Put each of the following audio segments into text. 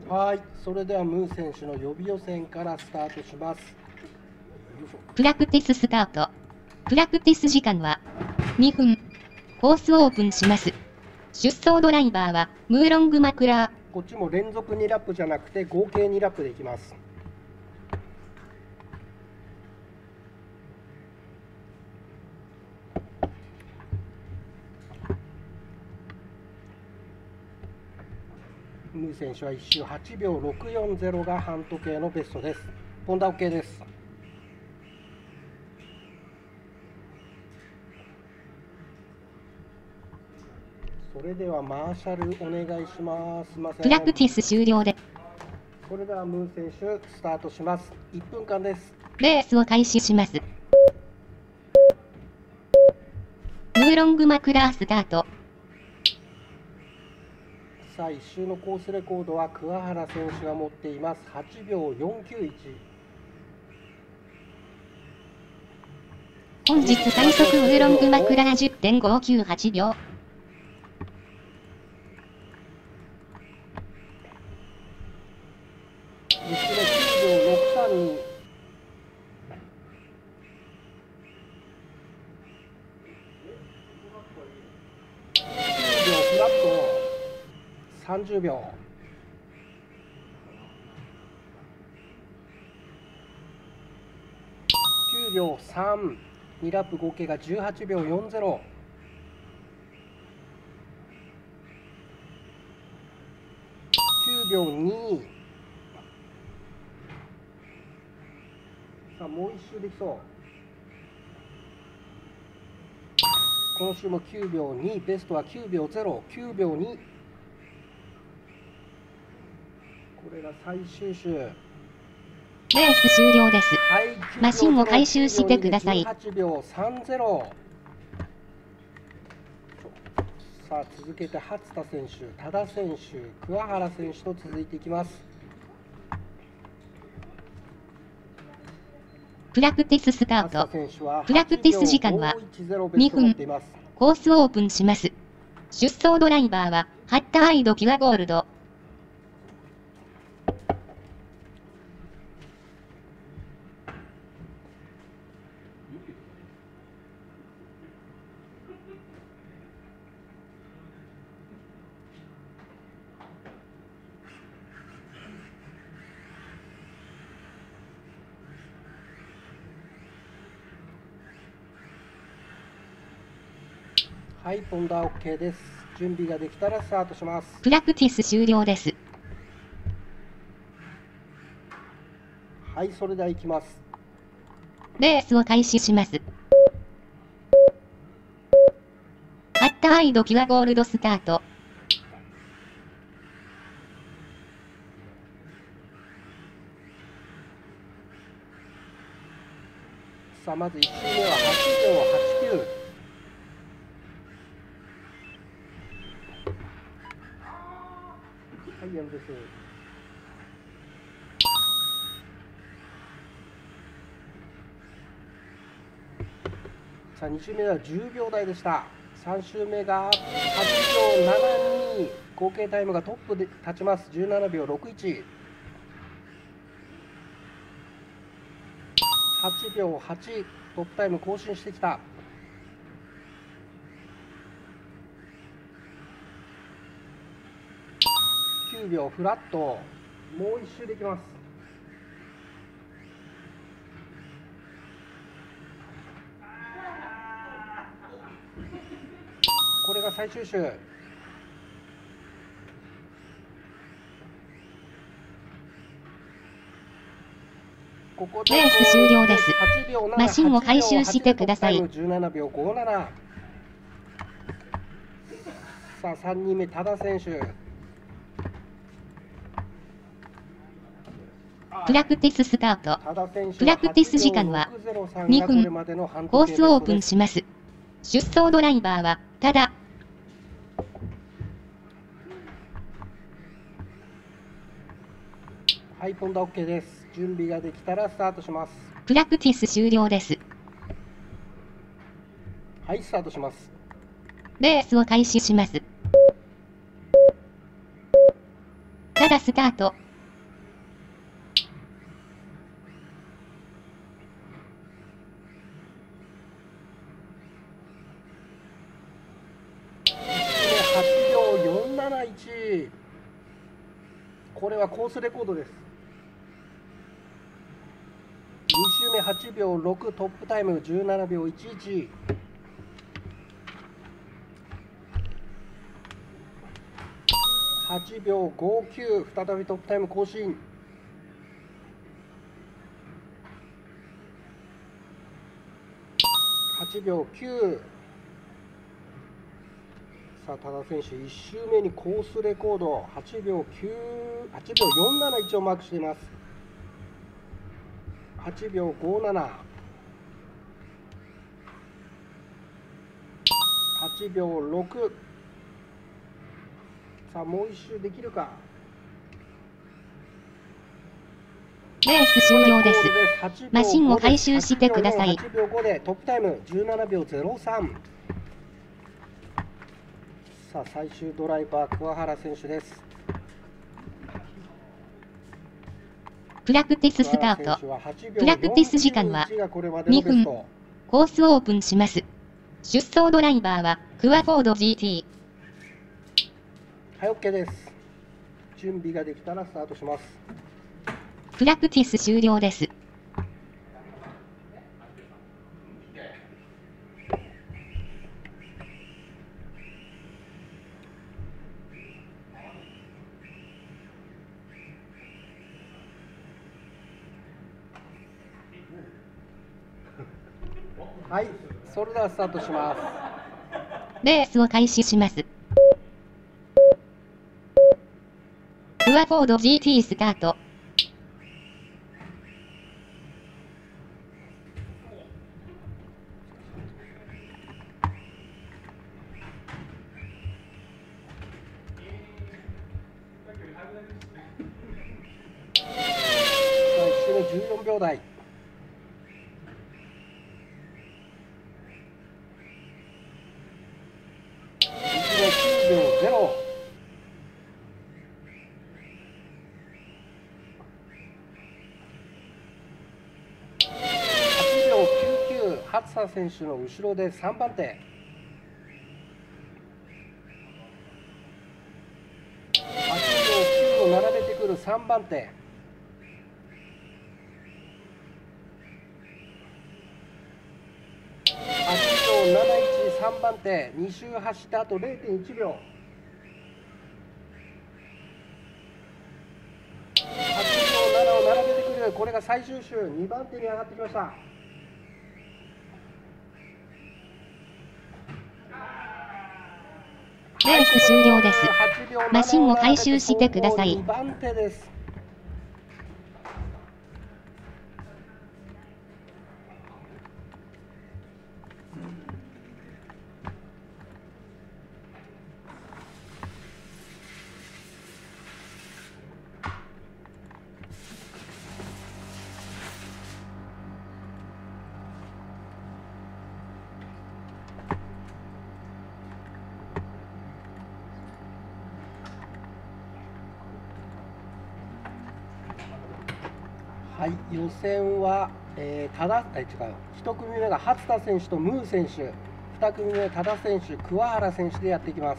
はい、それではムー選手の予備予選からスタートします。 プラクティススタート。プラクティス時間は2分。コースオープンします。出走ドライバーはムーロング・マクラー。 こっちも連続2ラップじゃなくて合計2ラップでいきます。ムー選手は1周8秒640が半時計のベストです。ポンダ OK です。それではマーシャルお願いします。すいません。 プラクティス終了で。 それではムー選手スタートします。1分間です。 レースを開始します。ムーロング・マクラースタート。 さあ1周のコースレコードは桑原選手が持っています。8秒491。 本日最速ムーロング・マクラー 10.598 秒。 2周目9秒632。9秒フラット30秒。9秒3、2ラップ合計が18秒40。9秒2。さあもう1周できそう。この周も9秒2、ベストは9秒0、9秒2。これが最終周。 レース終了です。 はい、 マシンを回収してください。 18秒30。さあ続けて初田選手、多田選手、桑原選手と続いていきます。 プラクティススタート。プラクティス時間は2分。コースオープンします。出走ドライバーはハッターアイドピュアゴールド。 はい、ポンダ OK です。準備ができたらスタートします。 プラクティス終了です。 はい、それでは行きます。 レースを開始します。ハッターアイドピュアゴールドスタート。 さあまず1周目は8秒89。はい、やるです。さあ2周目は10秒台でした。3周目が8秒72。合計タイムがトップで立ちます。17秒61。8秒8、トップタイム更新してきた。9秒フラット。もう1周できます。これが最終周。ここでレース終了です。 8秒7、 マシンを回収してください。 17秒57。さあ3人目多田選手。 プラクティススタート。プラクティス時間は2分。コースオープンします。出走ドライバーは多田。 はい、ポンダ OK です。準備ができたらスタートします。 プラクティス終了です。 はい、スタートします。 レースを開始します。 ただスタート。 8秒471。これはコースレコードです。2周目8秒6、トップタイム17秒11。8秒59、再びトップタイム更新。8秒9。さあ多田選手1周目にコースレコード8秒47をマークしています。8秒57。8秒6。さあもう1周できるか。 レース終了です。マシンを回収してください。 8秒5でトップタイム17秒03。さあ最終ドライバー桑原選手です。 プラクティススタート。プラクティス時間は2分。コースオープンします。出走ドライバーはクワフォード GT。 はい、OK です。準備ができたらスタートします。 プラクティス終了です。 はい、それではスタートします。 レースを開始します。クワフォード GT スタート。 1周目14秒台。9秒0。8秒99、初田選手の後ろで3番手。8秒9を並べてくる3番手。8秒71、3番手。2周走った後 0.1 秒。8秒7を並べてくる。これが最終周2番手に上がってきました。 レース終了です。マシンを回収してください。 2番手です。はい、予選は、違う、1組目が初田選手とムー選手、2組目多田選手、桑原選手でやっていきます。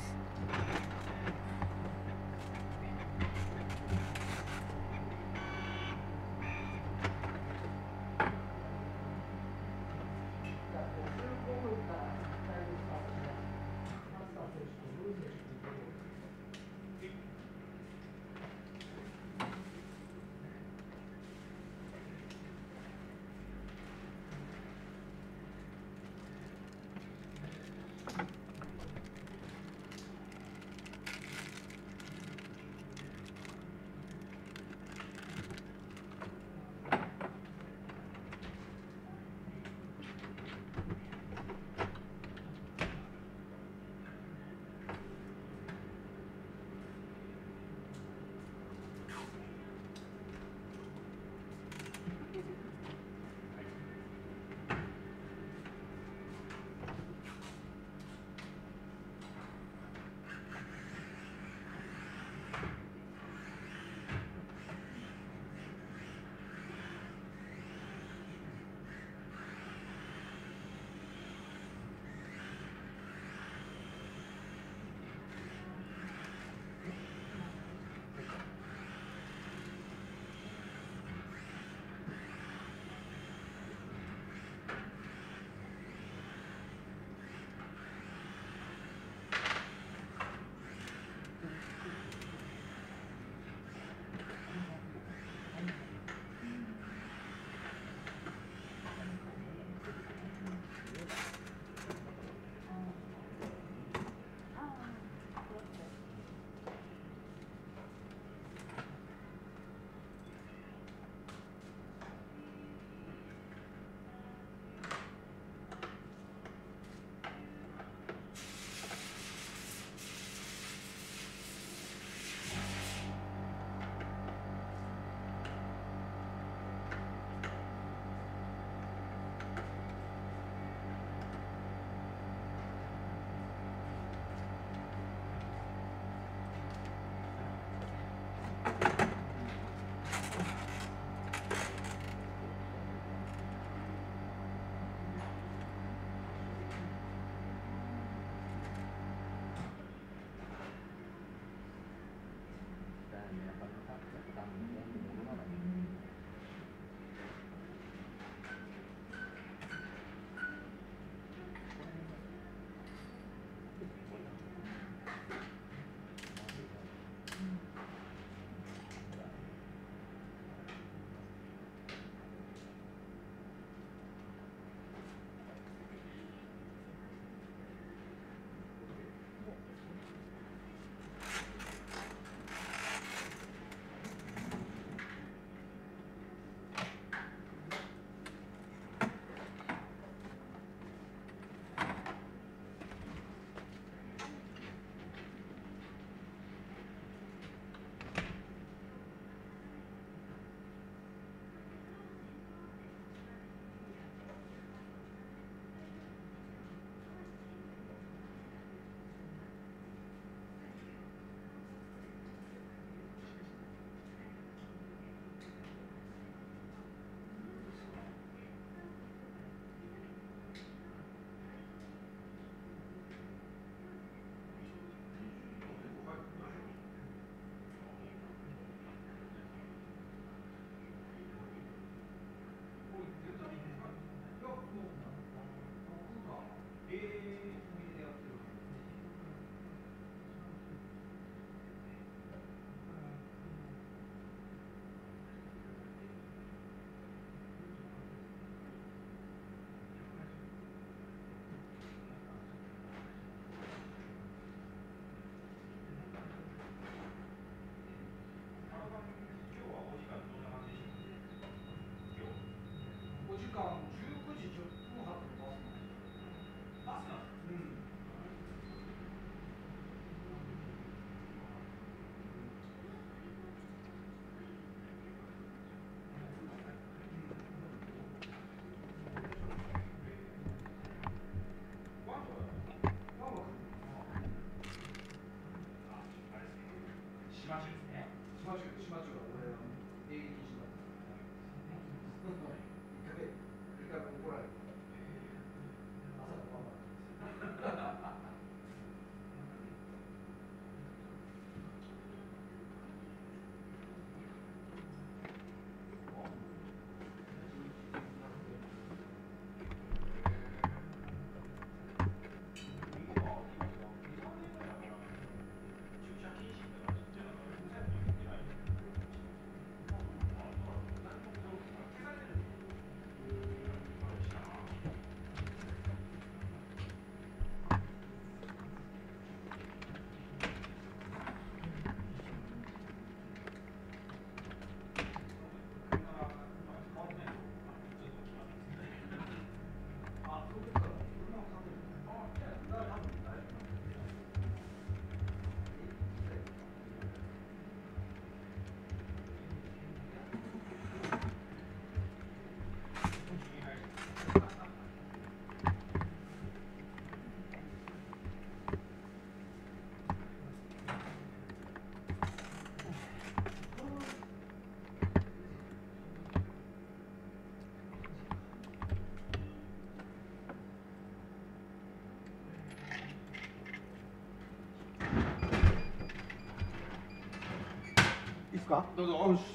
いいですか？ どうぞ。 よし。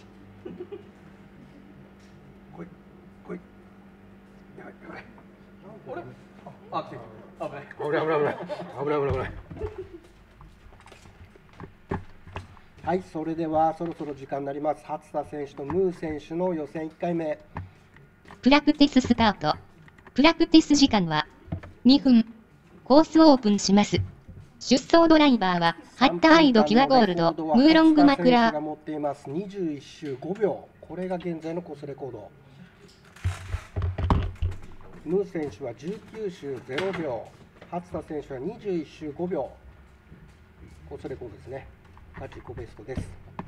来い、来い。やばい、やばい。 あれ？あ、危ない。 危ない、危ない、危ない。危ない、危ない、危ない。はい、それではそろそろ時間になります。初田選手とムー選手の予選1回目。 プラクティススタート。プラクティス時間は2分。コースオープンします。出走ドライバーは、ハッタアイドキュアゴールド、ムーロングマクラが持っています。21周5秒。これが現在のコースレコード。ムー選手は19周0秒。初田選手は21周5秒。コースレコードですね。が自己ベストです。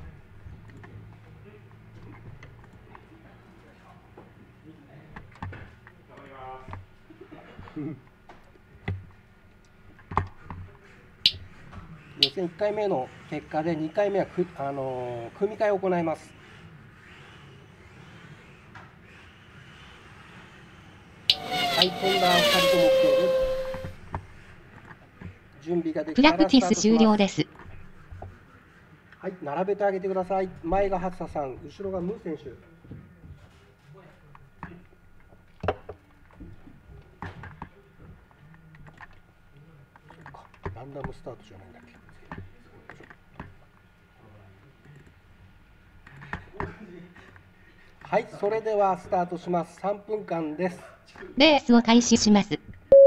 予選1回目の結果で2回目は組み替えを行います。はい、飛んだ2人とも OK です。準備ができプたらラクティス終了です。 はい、並べてあげてください。前が初田さん、後ろがムー選手。ランダムスタートじゃないんだっけ。はい、それではスタートします。3分間です。 レースを開始します。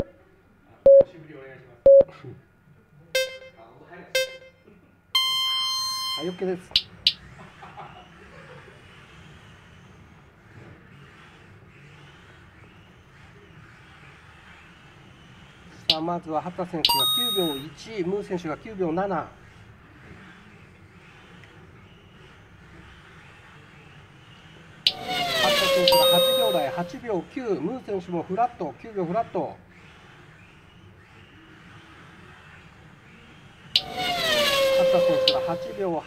はい、OK です。さあ、まずは畑選手が9秒1、ムー選手が9秒7。畑選手が8秒台、8秒9、ムー選手もフラット、9秒フラット。畑選手が8秒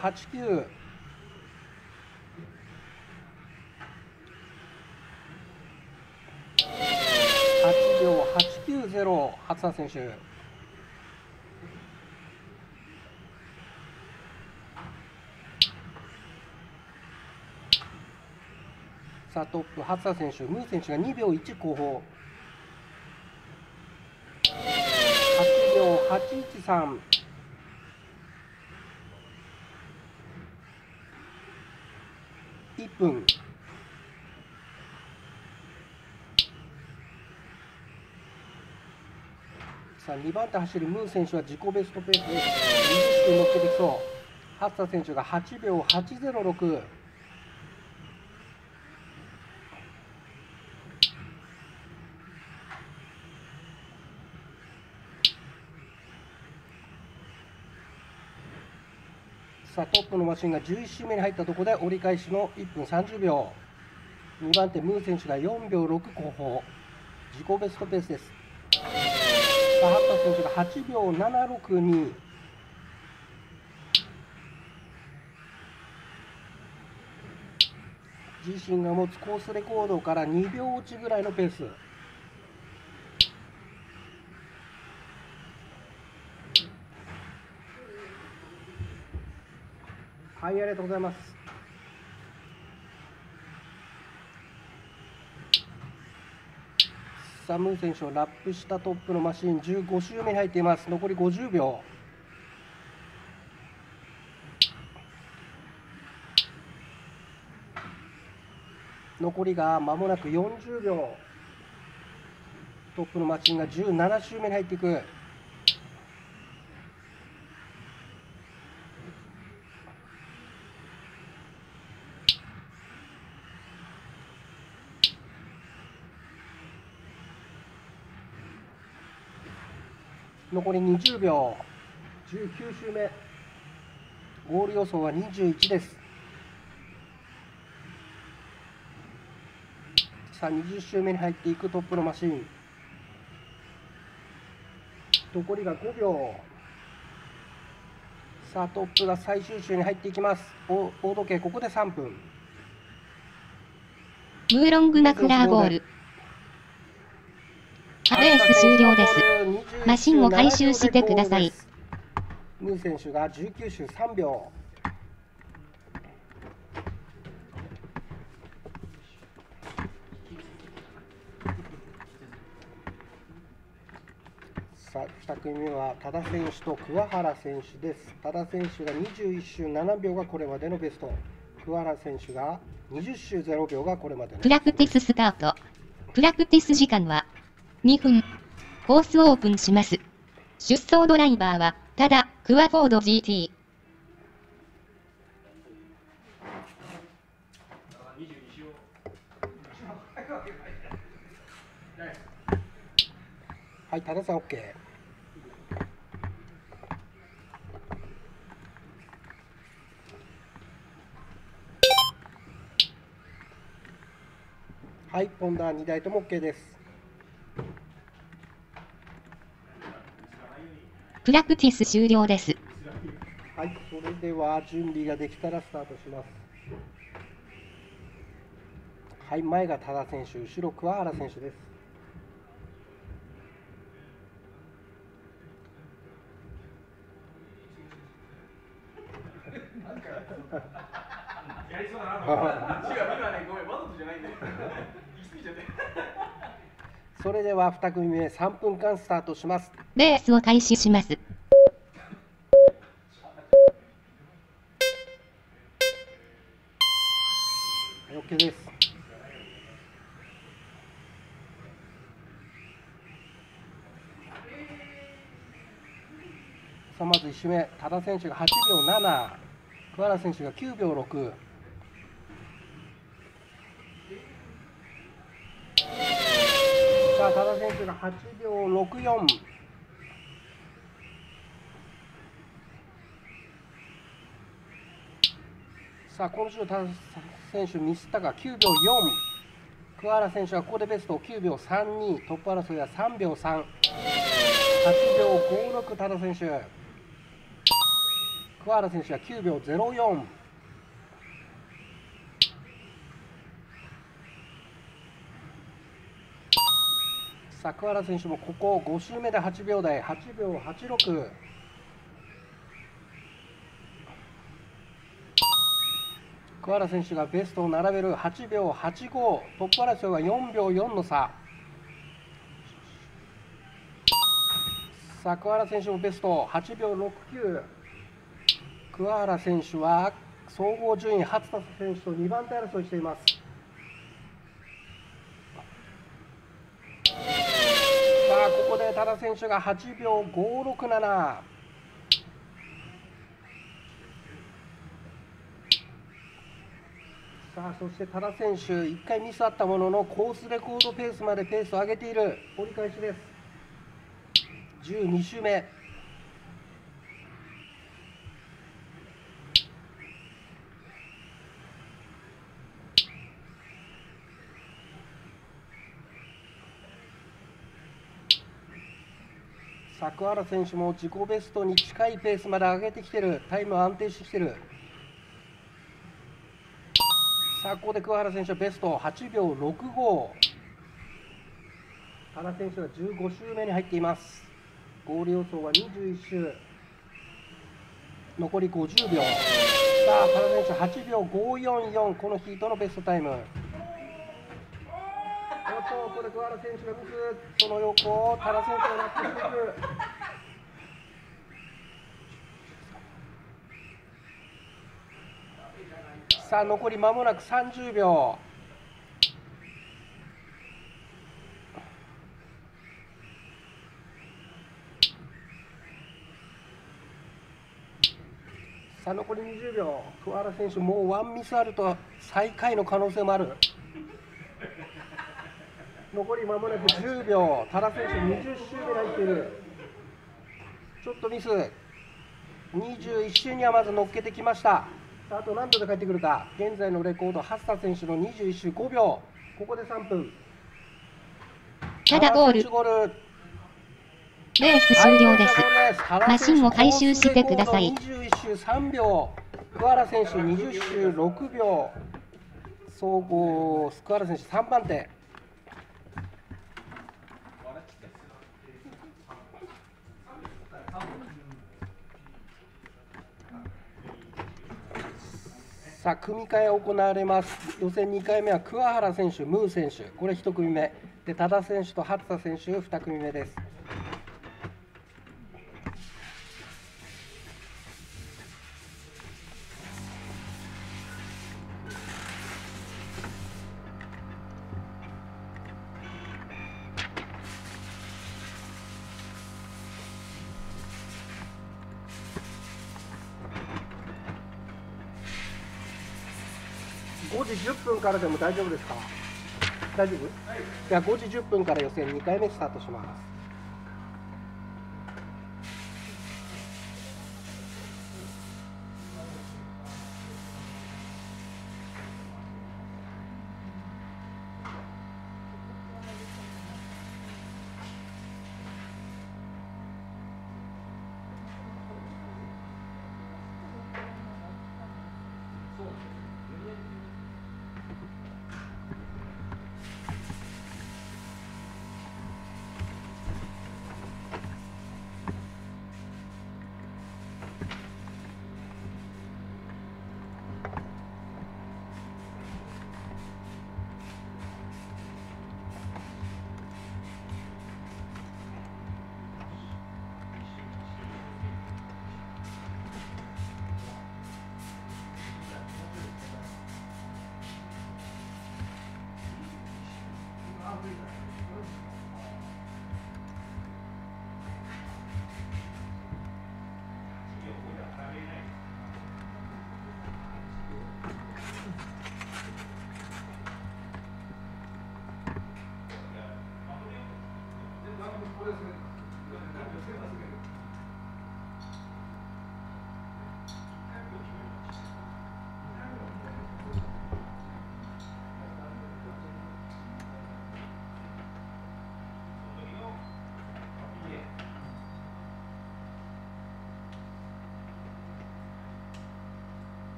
89。8秒890、初田選手。さあ、トップ、初田選手、ムー選手が2秒1後方。8秒813。1分。さあ、2番手走るムー選手は自己ベストペースで20周乗っけてきそう。初田選手が8秒806。さあ、トップのマシンが11周目に入ったところで折り返しの1分30秒。2番手ムー選手が4秒6後方。自己ベストペースです。さあ、初田選手が8秒762。 自身が持つコースレコードから2秒落ちぐらいのペース。はい、ありがとうございます。サムー選手をラップしたトップのマシン15周目に入っています。残り50秒。残りが間もなく40秒。トップのマシンが17周目に入っていく。残り20秒。19周目。ゴール予想は21です。さあ20周目に入っていくトップのマシン。残りが5秒。さあトップが最終周に入っていきます。大時計ここで3分。 ムーロングマクラーゴール。レース終了です。マシンを回収してください。 ムー選手が19周3秒。さあ2組目は多田選手と桑原選手です。多田選手が21周7秒がこれまでのベスト。桑原選手が20周0秒がこれまでのベスト。 プラクティススタート。プラクティス時間は2分。コースオープンします。出走ドライバーはただクワフォード GT。 はい、多田さん OK。はい、ポンダー2台とも OK です。 プラクティス終了です。 はい、それでは準備ができたらスタートします。はい、前が多田選手、後ろ桑原選手です。 やりそうだなと思った。違う、今ね、ごめん、わざとじゃないんだよ。行き過ぎちゃって。 それでは2組目3分間スタートします。 レースを開始します。 OK です。さあまず1周目、多田選手が8秒7、桑原選手が9秒6。さあ多田選手が8秒64。さあ今週多田選手ミスったが9秒4。桑原選手はここでベスト9秒32。トップ争いは3秒3。8秒56。多田選手、桑原選手は9秒04。さあ桑原選手もここ5周目で8秒台、8秒86。桑原選手がベストを並べる8秒85。トップ争いは4秒4の差。さあ桑原選手もベスト8秒69。桑原選手は総合順位初田選手と2番手争いしています。さあここで多田選手が8秒567。さあそして多田選手1回ミスあったもののコースレコードペースまでペースを上げている。折り返しです。12周目。桜原選手も自己ベストに近いペースまで上げてきてる。タイム安定してきてる。 さあここで桑原選手はベスト8秒65。原選手は15周目に入っています。ゴール予想は21周、残り50秒。さあ原選手8秒544、このヒートのベストタイム。ここで桑原選手がミス、その横を原選手がラップしていく。さあ残り間もなく30秒。さあ残り20秒。桑原選手もうワンミスあると最下位の可能性もある。残り間もなく10秒。原選手20周目に入っている。ちょっとミス。21周にはまず乗っけてきました。さああと何秒で帰ってくるか。現在のレコード、ハッサ選手の21周5秒。ここで3分。 ただゴール。レース終了です。マシンを回収してください。 21周3秒。桑原選手20周6秒。総合桑原選手3番手。さあ組み替え行われます。予選2回目は桑原選手、ムー選手、これ1組目で、多田選手と初田選手2組目です。5時10分からでも大丈夫ですか？大丈夫？じゃあ5時10分から予選2回目スタートします。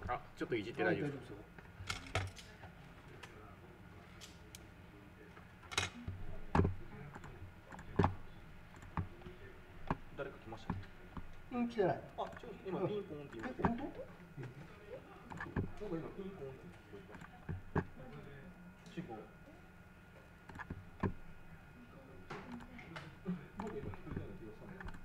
あ、ちょっといじって大丈夫です。 すよ。 誰か来ました。 うん、来てない。 あ、今ピンポンって言いました。 本当？ なんか今ピンポンって聞こえた。地方。なんか今聞こえたような気がしたんだよ。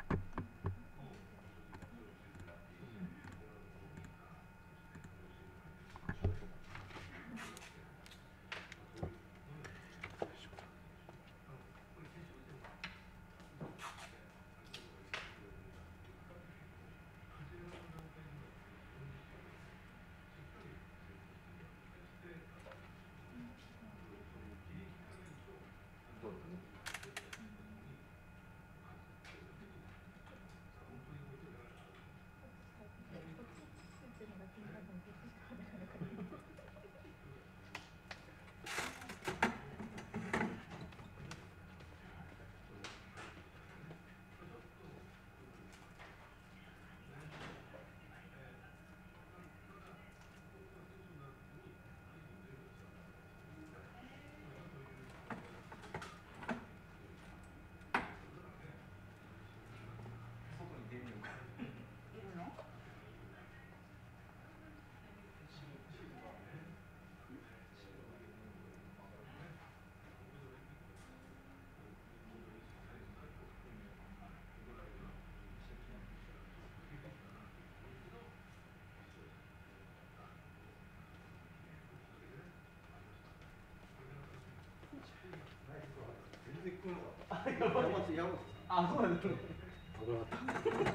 全然聞こえなかった。あ、そうなんですね。 危なかった。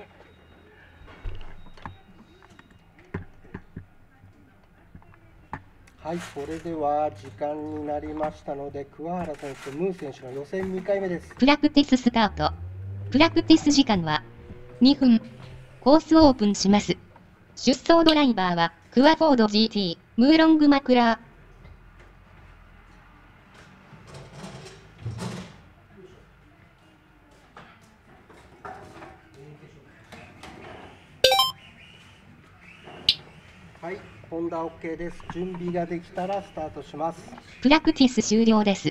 はい、それでは時間になりましたので、桑原選手とムー選手の予選2回目です。 プラクティススタート。プラクティス時間は2分。コースオープンします。出走ドライバーはクワフォード GT、ムーロングマクラー。 はい、ホンダ OK です。準備ができたらスタートします。 プラクティス終了です。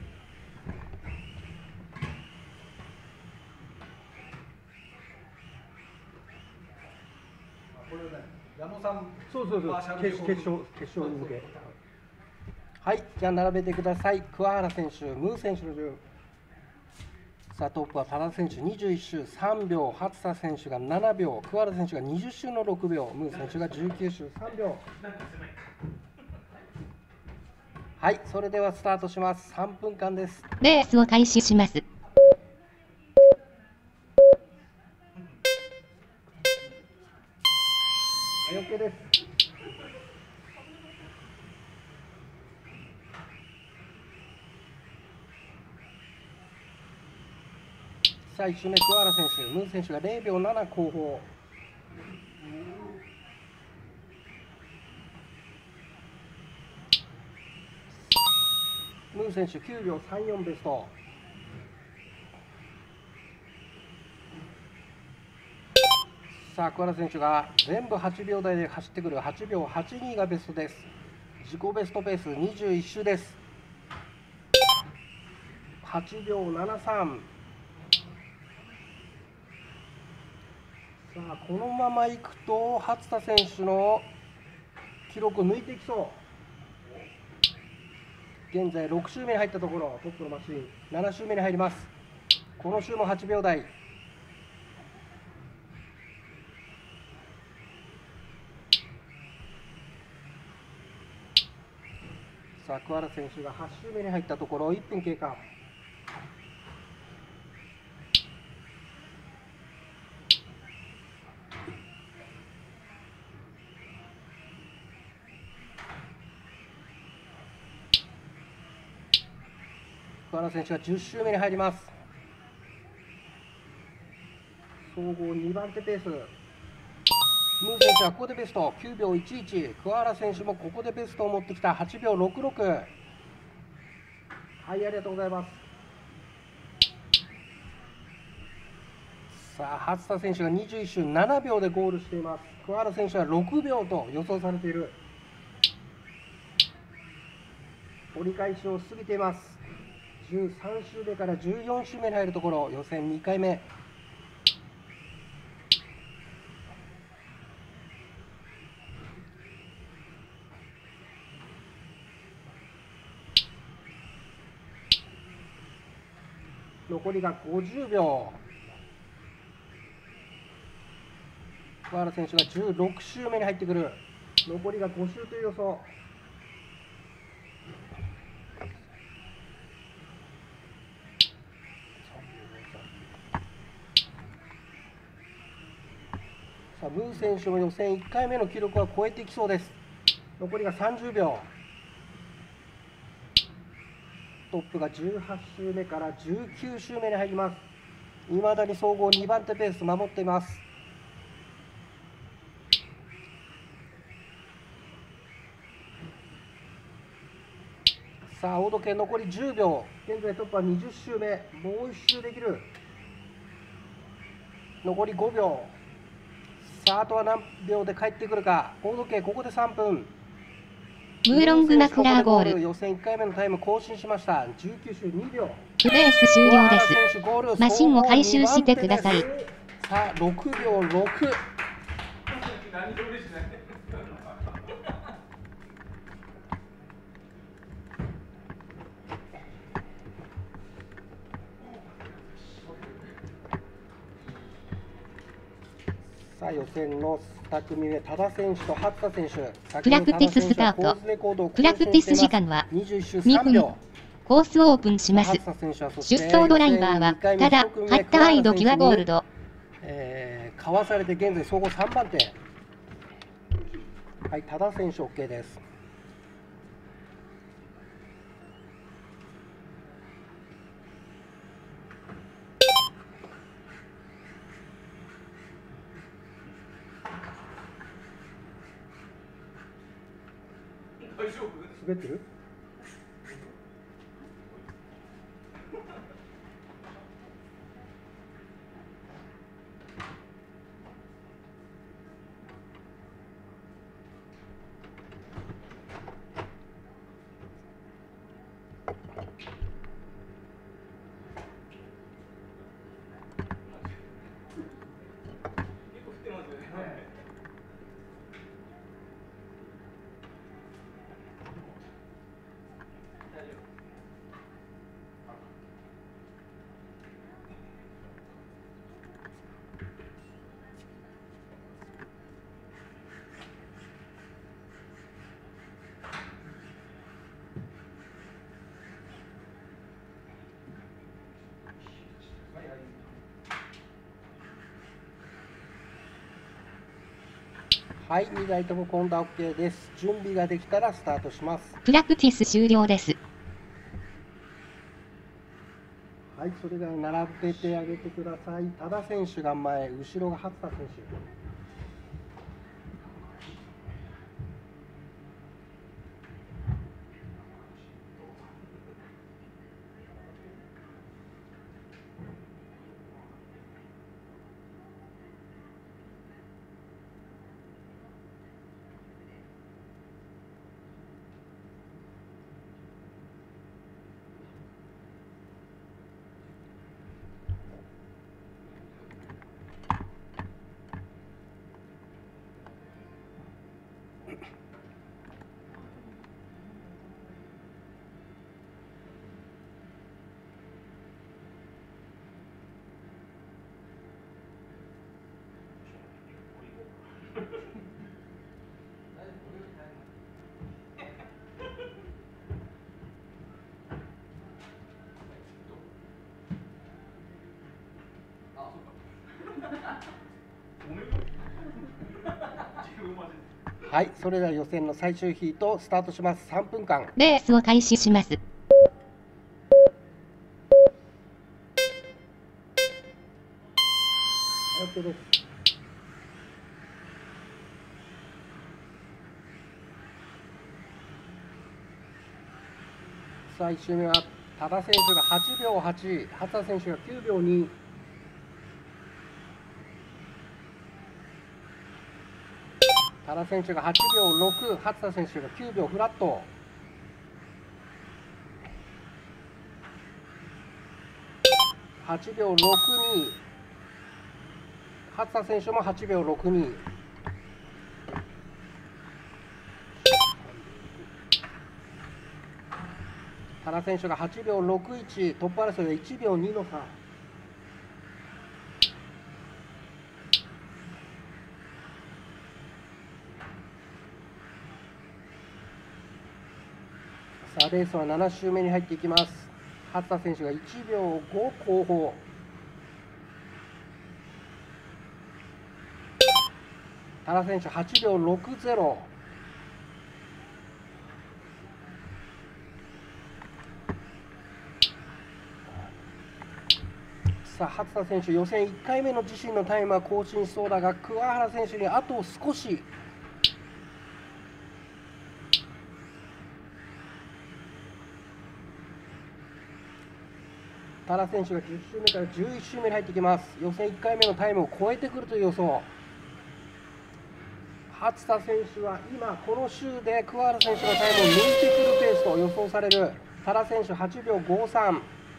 これね、矢野さん。 そうそうそうバーシャル決勝に向け。はい、じゃあ並べてください。桑原選手、ムー選手の順。さあトップは多田選手21周3秒、初田選手が7秒、桑原選手が20周の6秒、ムー選手が19周3秒。はい、それではスタートします。3分間です。 レースを開始します。 はい、OK です。さあ1周目、桑原選手、ムー選手が0秒7後方。ムー選手9秒34ベスト。さあ桑原選手が全部8秒台で走ってくる8秒82がベストです。自己ベストペース21周です。8秒73。さあこのままいくと初田選手の記録を抜いていきそう。現在6周目に入ったところ、トップのマシン7周目に入ります。この周も8秒台。さあ桑原選手が8周目に入ったところ、1分経過。桑原選手が10周目に入ります。総合2番手ペース。ムー選手はここでベスト9秒11。桑原選手もここでベストを持ってきた8秒66。はい、ありがとうございます。 さあ初田選手が21周7秒でゴールしています。桑原選手は6秒と予想されている。折り返しを過ぎています。13周目から14周目に入るところ、予選2回目。残りが50秒。桑原選手が16周目に入ってくる。残りが5周という予想。さあムー選手も予選1回目の記録は超えてきそうです。残りが30秒。トップが18周目から19周目に入ります。いまだに総合2番手ペース守っています。さあ大時計残り10秒。現在トップは20周目。もう1周できる。残り5秒。さああとは何秒で帰ってくるか。大時計ここで3分。 ムーロングマクラーゴール。 予選1回目のタイム更新しました。19周2秒。 レース終了です。マシンを回収してください。 さあ6秒6。 何で嬉しないさあ予選の2組目、多田選手と初田選手。 プラクティススタート。プラクティス時間は2分。コースオープンします。出走ドライバーはただ、ハッタアイドキュアゴールド。 かわされて現在総合3番手。はい、多田選手 OK です。 大丈夫？ 滑ってる？ 結構降ってますよね。 はい、2台とも今度は OK です。準備ができたらスタートします。 プラクティス終了です。 はい、それでは並べてあげてください。多田選手が前、後ろが初田選手。はい、それでは予選の最終ヒートスタートします。3分間。 レースを開始します。 OK です。さあ1周目は多田選手が8秒8、初田選手が9秒2。 多田選手が8秒6、初田選手が9秒フラット。8秒62、初田選手も8秒62。多田選手が8秒61、トップ争いは1秒2の差。さあレースは7周目に入っていきます。初田選手が1秒5後方。多田選手8秒60。さあ初田選手予選1回目の自身のタイムは更新しそうだが、桑原選手にあと少し。多田選手が10周目から11周目に入ってきます。予選1回目のタイムを超えてくるという予想。初田選手は今この週で桑原選手のタイムを抜いてくるペースと予想される。多田選手8秒53。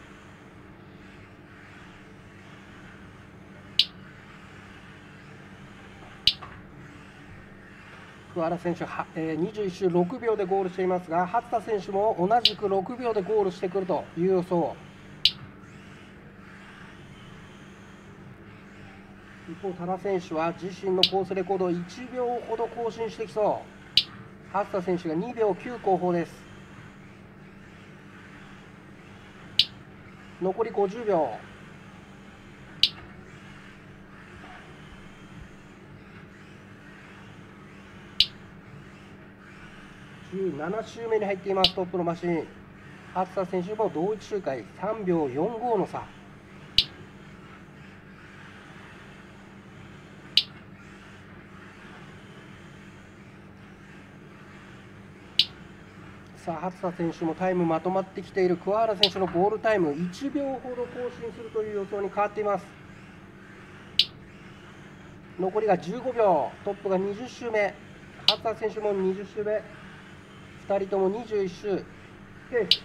桑原選手21周6秒でゴールしていますが、初田選手も同じく6秒でゴールしてくるという予想。一方、多田選手は自身のコースレコードを1秒ほど更新してきそう。初田選手が2秒9後方です。残り50秒。17周目に入っています。トップのマシン初田選手も同一周回3秒45の差。さあ初田選手もタイムまとまってきている。桑原選手のゴールタイム1秒ほど更新するという予想に変わっています。残りが15秒。トップが20周目。初田選手も20周目。2人とも21周ペース。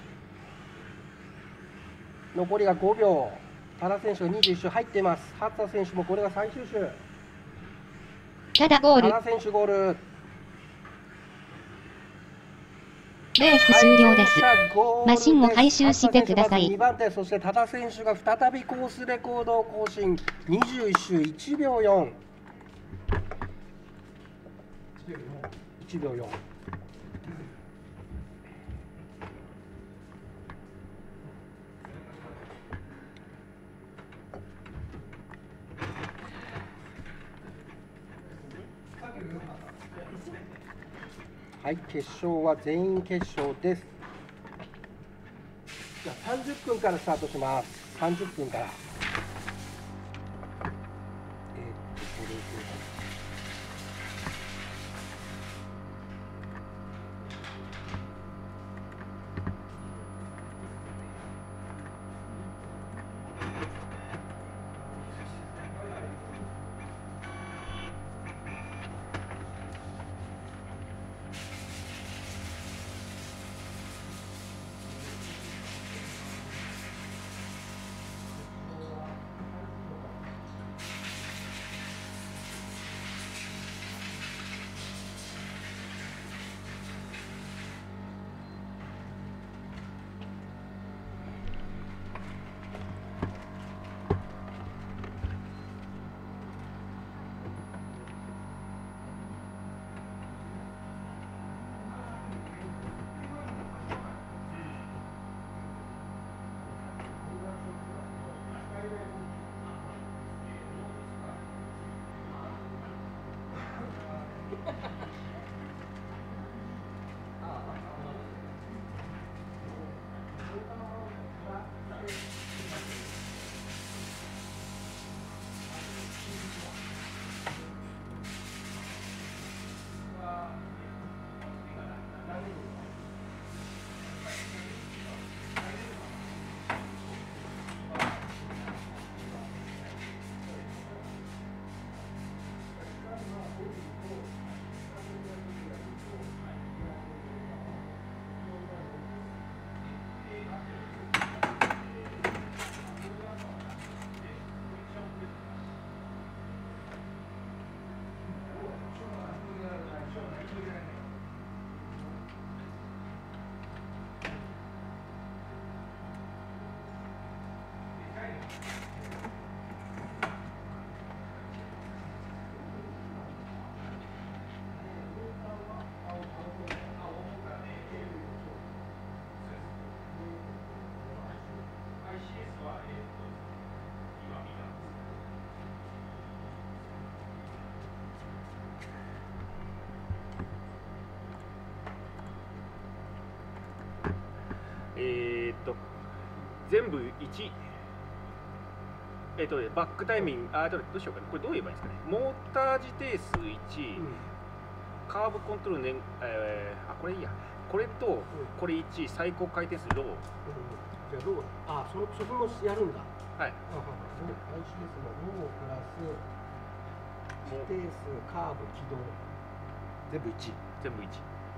残りが5秒。多田選手が21周入っています。初田選手もこれが最終周。 ただゴール。 多田選手ゴール。 レース終了です。マシンを回収してください。 2番手、そして多田選手が再びコースレコードを更新。21周1秒4。1秒4。はい、決勝は全員決勝です。じゃあ30分からスタートします。30分から。これ全部1、バックタイミング、どうしようかな、これどう言えばいいんですかね、モーター自定数1、カーブコントロールね、これいいや、これとこれ1、最高回転数ロー。 じゃあロー、そこもやるんだ。 はい。 ICS のロープラス自定数、カーブ、軌道、全部1。 全部1。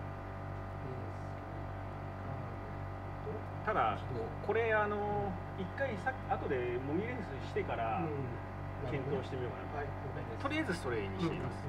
ただこれ一回後で模擬練習してから検討してみようかな。とりあえずそれにしています。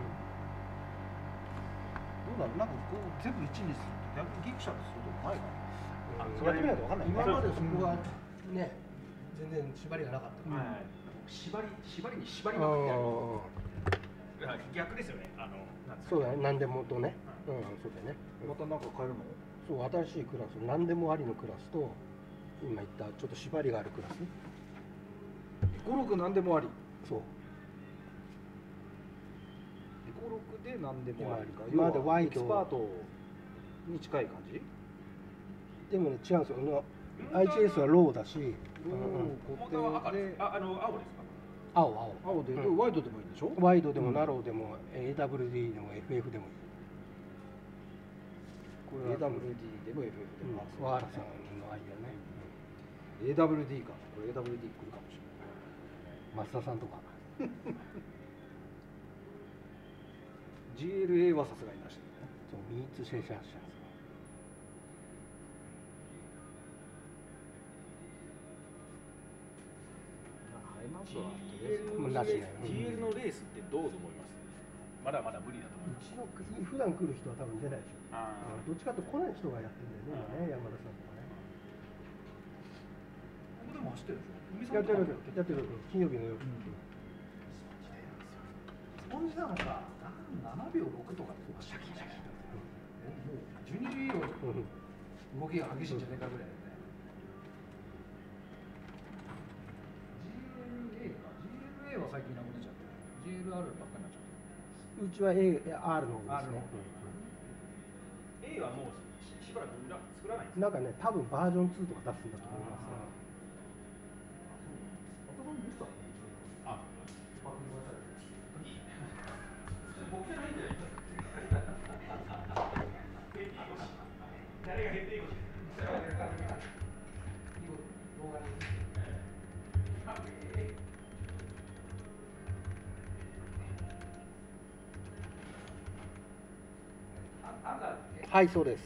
どうだろう、なんかこう全部1にすると逆にギクシャクするとうまいかな。 やってみないと分かんない。今までそこはね、全然縛りがなかった。 縛りに縛りまくってやる。逆ですよね。 そうだね、何でもとね。そうだね。 またなんか変えるの？ そう、新しいクラス、何でもありのクラスと、今言ったちょっと縛りがあるクラス。 エコロク何でもあり。 そう。 エコロクで何でもありか。 今までワイドエキスパートに近い感じ？ でもね、違うんですよ。IHS はローだし、 固定で青ですか？ 青で、ワイドでもいいんでしょ？ ワイドでもナローでも AWD でも FF でもいい。 これ AWD でも FF でも。 ワーラさんの愛よね。 AWD か。これ AWD 来るかもしれない。 増田さんとか。 GLA はさすがになしだね。 そう、ミーツシェシャーシャー。 TL のレースってどう思います？まだまだ無理だと思います。 普段来る人は多分出ないでしょ。どっちかと来ない人がやってるんだよね、山田さんとかね。 ここでも走ってるでしょ？ やってる、金曜日の夜。 スポンジなのか、7秒6とかでシャキシャキ。もう12秒動きが激しいんじゃないかぐらいだよね。GLA は最近なくなっちゃった。GLR ばっかりになっちゃった。 うちは R の方ですね。 A はもうしばらく作らないんですか？ なんかね、多分バージョン2とか出すんだと思います。 頭に見てたの？ 僕じゃないんじゃないですか？誰が減っていいことはい、そうです。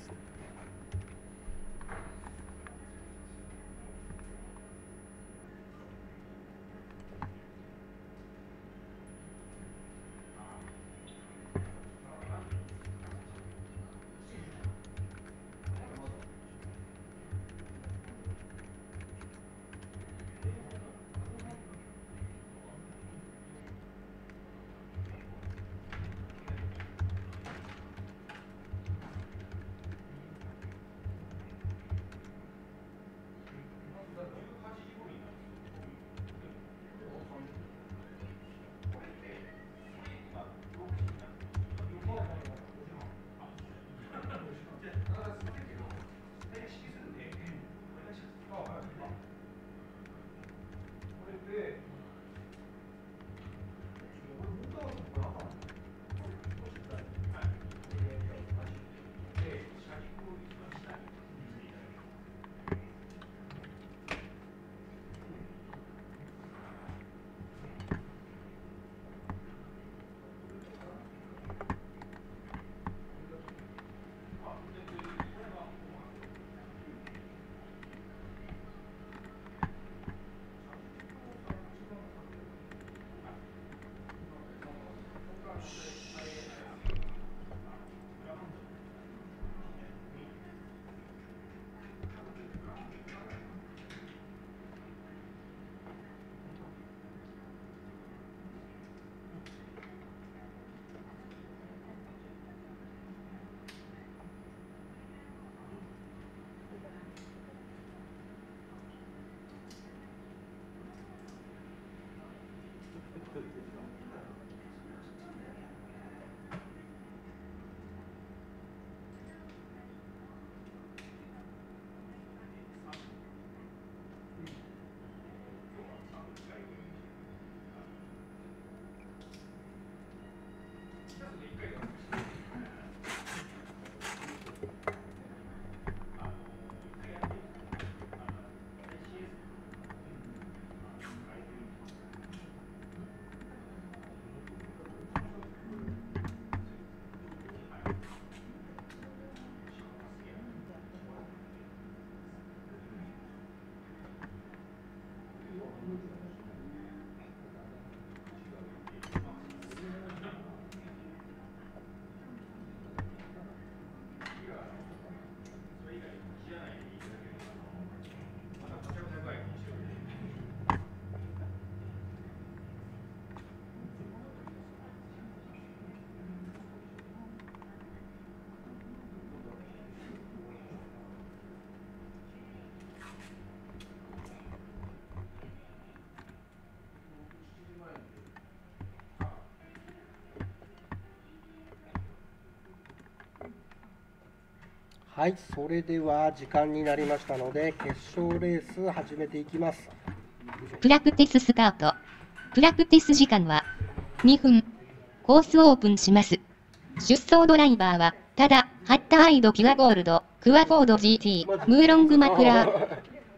はい、それでは時間になりましたので、決勝レース始めていきます。 プラクティススタート。プラクティス時間は2分。コースをオープンします。出走ドライバーは、ただ、ハッタアイドキュアゴールド、クアフォード GT、ムーロングマクラー。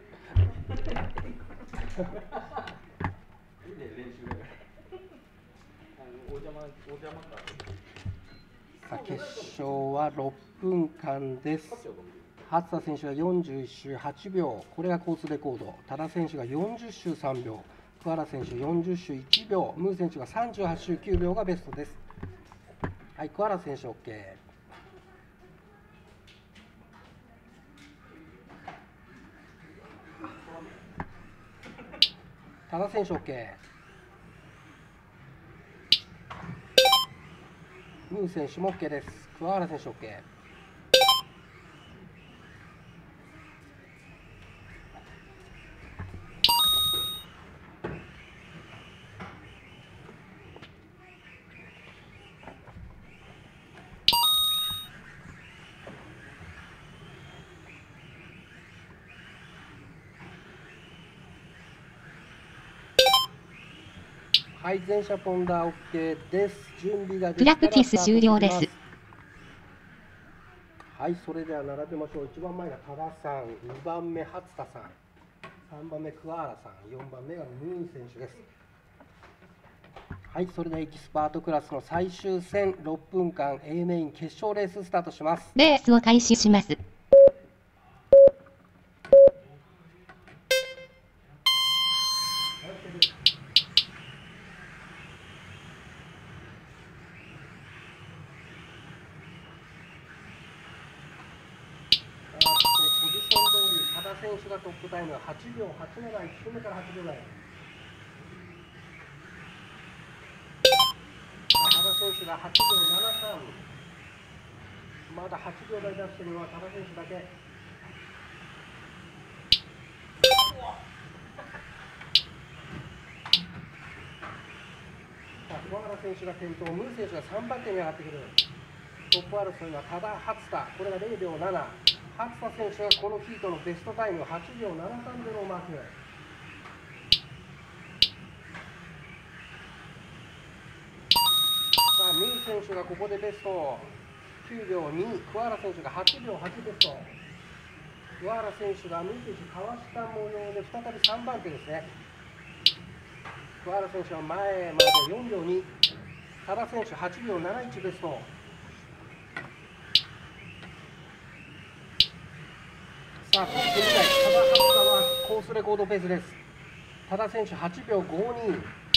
さあ決勝は6分間です。初田選手が41周8秒、これがコースレコード。多田選手が40周3秒、桑原選手40周1秒、ムー選手が38周9秒がベストです。はい、桑原選手 OK。多田選手 OK。ムー選手も OK です。桑原選手 OK。はい、全車ポンダー OK です。準備ができたらプラクティス終了です。 はい、それでは並べましょう。1番前が多田さん、2番目初田さん、3番目桑原さん、4番目がムーン選手です。はい、それではエキスパートクラスの最終戦6分間 A メイン決勝レーススタートします。 レースを開始します。 ポジション通り多田選手がトップタイム8秒87、1周目から8秒台。多田選手が8秒73、まだ8秒台出しているのは多田選手だけ。桑原選手が転倒、ムー選手が3番手に上がってくる。トップ争いは多田、初田、これが0秒7。初田選手がこのヒートのベストタイム8秒730をマーク。さあ、ムー選手がここでベスト9秒2、桑原選手が8秒8ベスト。桑原選手がムー選手かわした模様で再び3番手ですね。桑原選手は前まで4秒2、多田選手8秒71ベスト。さあ、トップ2台、多田、初田はコースレコードペースです。多田選手8秒52。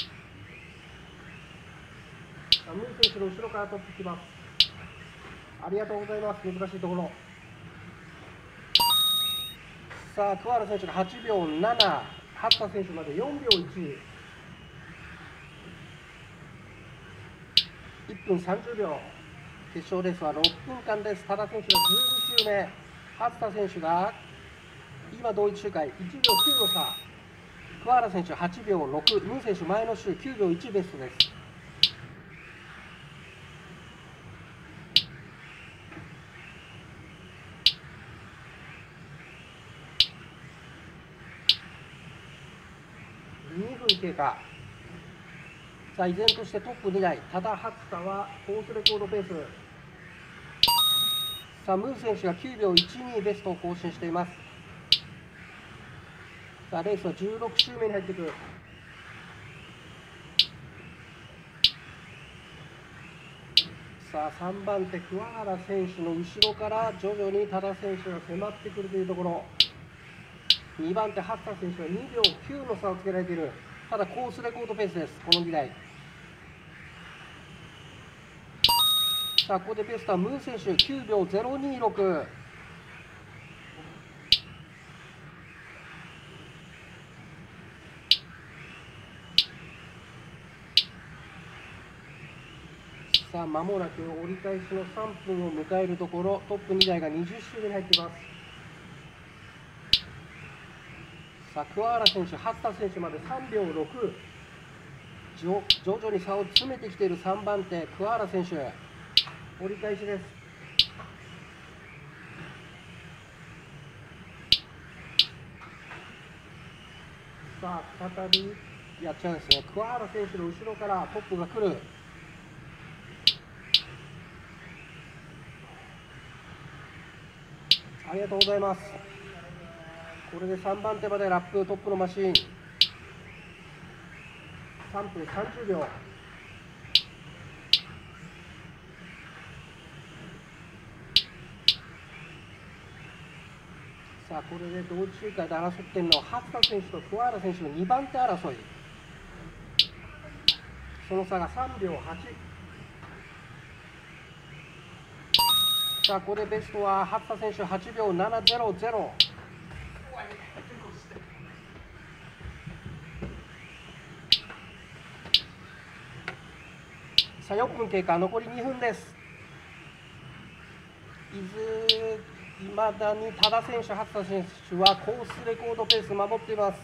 さあ、ムー選手の後ろから取ってきます。ありがとうございます。難しいところ。さあ、桑原選手が8秒7、初田選手まで4秒1。1分30秒。決勝レースは6分間です。多田選手が12周目、初田選手が今同一周回1秒9の差。桑原選手8秒6、ムー選手前の週9秒1ベストです。2分経過。さあ、依然としてトップ2台、多田、初田はコースレコードペース。さあ、ムー選手が9秒12ベストを更新しています。さあ、レースは16周目に入っていく。さあ、3番手桑原選手の後ろから徐々に多田選手が迫ってくるというところ。2番手初田選手は2秒9の差をつけられている。ただコースレコードペースです、この2台。さあ、ここでベストはムー選手9秒026。さあ、間もなく折り返しの3分を迎えるところ、トップ2台が20周目に入っています。さあ、桑原選手、初田選手まで3秒6。徐々に差を詰めてきている3番手、桑原選手。折り返しです。 さあ再びやっちゃうんですね。桑原選手の後ろからトップが来る。ありがとうございます。これで3番手までラップトップのマシン。3分30秒。さあこれで同時周回で争っているのは初田選手と桑原選手の2番手争い。その差が3秒8。さあこれでベストは初田選手8秒700。さあ4分経過、残り2分です。いまだに多田選手、初田選手はコースレコードペース守っています。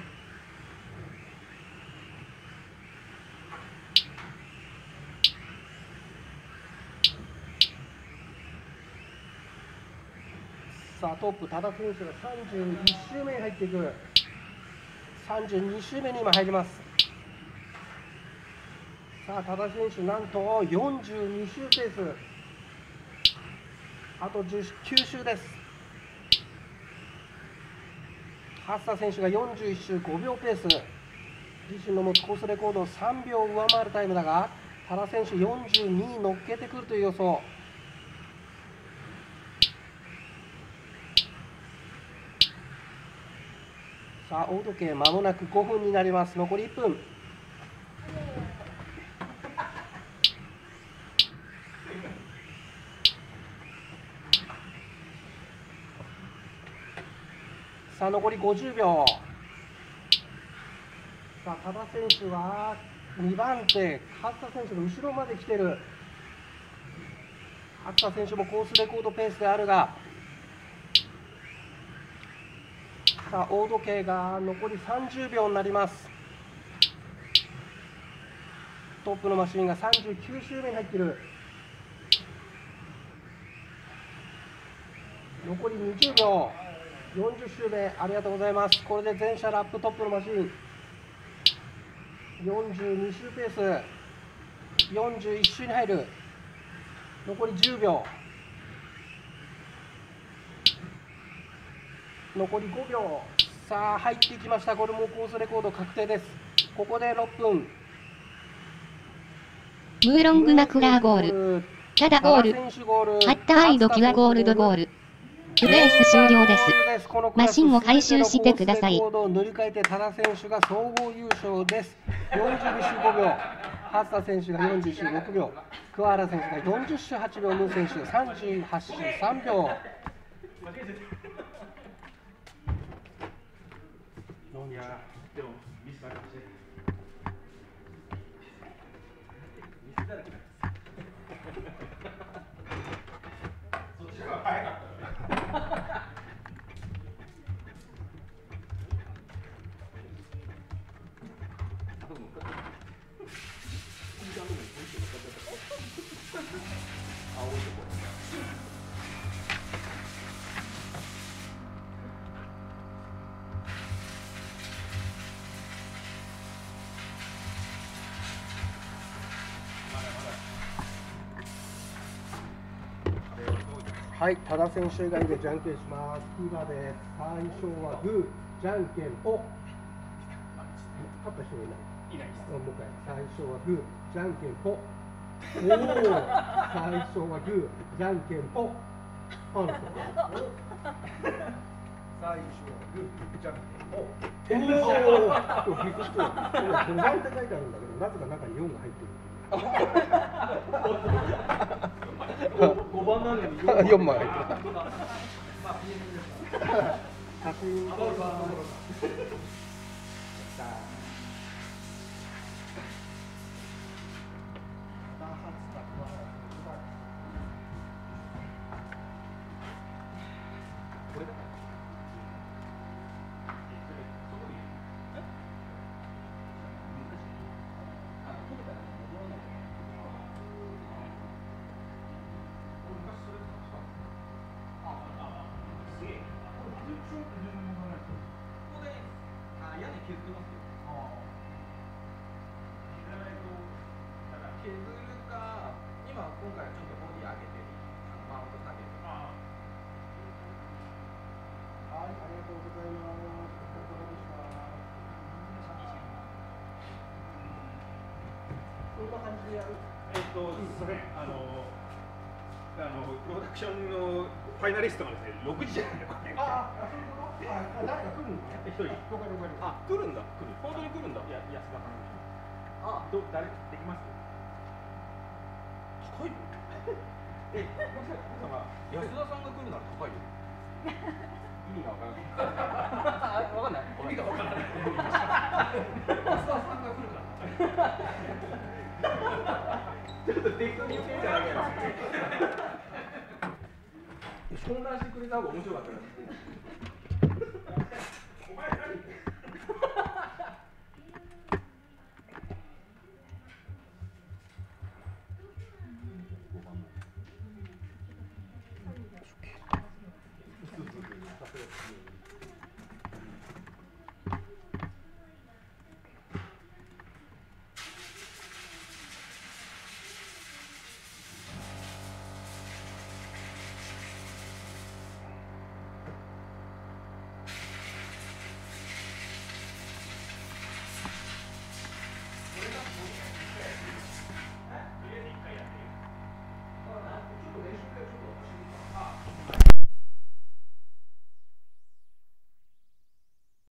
さあトップ多田選手が31周目に入っていく。32周目に今入ります。さあ多田選手なんと42周ペース。あと19周です。初田選手が41周5秒ペース。自身の持つコースレコードを3秒上回るタイムだが、多田選手42に乗っけてくるという予想。さあ大時計まもなく5分になります。残り1分。さあ残り50秒。さあ多田選手は2番手、初田選手の後ろまで来てる。初田選手もコースレコードペースであるが、さあ大時計が残り30秒になります。トップのマシンが39周目に入っている。残り20秒。40周目、ありがとうございます。これで全車ラップトップのマシン42周ペース、41周に入る。残り10秒。残り5秒。さあ入ってきました。これもコースレコード確定です。ここで6分。 ムーロングマクラーゴール。ただゴール。ハッタアイドキュアゴールドゴール。レース終了です。マシンを回収してください。 塗り替えて多田選手が総合優勝です。42周5秒。初田選手が40周6秒。桑原選手が40周8秒。ムー選手38周3秒。いやでもミスだらけ。ミスだらけです。そっちが早かった。はい、多田選手以外でじゃんけんします。キーバーです。最初はグー、じゃんけんぽ。勝った人いない。いないです。もう一回。最初はグー、じゃんけんぽ。おお。最初はグー、じゃんけんぽ。パンと。最初はグー、じゃんけんぽ。おお。びっくりした。5番って書いてあるんだけど、なぜか中に4が入ってる。5番なのに4枚入ってる。写真撮ります。 今回はちょっとボディ上げて、マウント下げて。 はい、ありがとうございます。お疲れ様でした。こんな感じでやる。 それプロダクションのファイナリストがですね、6時じゃないのかね。 そういうこと？誰か来るのね。 一人。 了解了解了解。 来るんだ。本当に来るんだ。いや、安田さん。誰できます？高いよ。安田さんが来るなら高いよ。意味がわからない。わかんない。 意味がわからない。安田さんが来るから。 ちょっと適当に言ってみただけなんですけど。混乱してくれた方が面白かったです。